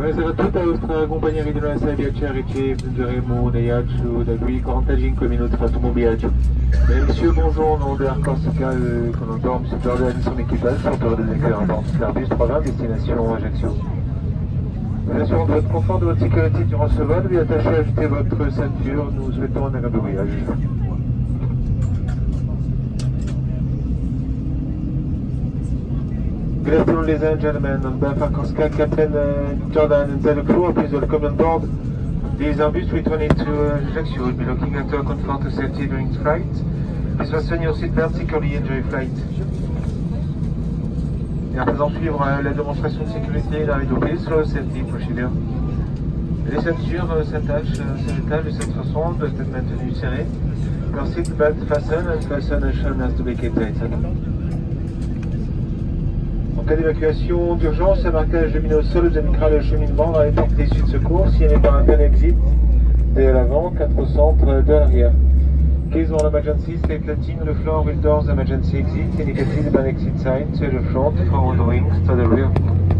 Buonasera a tutti, la vostra compagnia regionale Serbia ci renderemo un viaggio da qui 45 minuti per un viaggio. Messieurs, bonjour, au nom de Air Corsica, commandant M. Jordan, son équipage, porteur des éclairs en bord Airbus 320, destination Ajaccio. Nous assurons de votre confort, de votre sécurité durant ce vol, veuillez attacher à ajouter votre ceinture, nous souhaitons un agréable voyage. Good afternoon, ladies and gentlemen. On behalf of Corsica, Captain Jordan and the crew, please welcome on board this Airbus 320 to Ajaccio. We'll be looking at your comfort and safety during flight. Please fasten your seatbelt securely, enjoy flight. Et à présent suivre la démonstration de sécurité dans les doblés sur le safety procedure. Les ceintures s'attachent de cette façon, doivent être maintenues serrées. Your seatbelt fasten and fastenation has to be kept tightened. En cas d'évacuation d'urgence, un marquage lumineux au sol vous indiquera le cheminement dans les portes issues de secours. S'il n'y a pas un gun exit de l'avant, 4 au centre de l'arrière. Case of emergency, stay floating on the floor with doors emergency exit, indicated by an exit sign to the front, forward wings to the rear.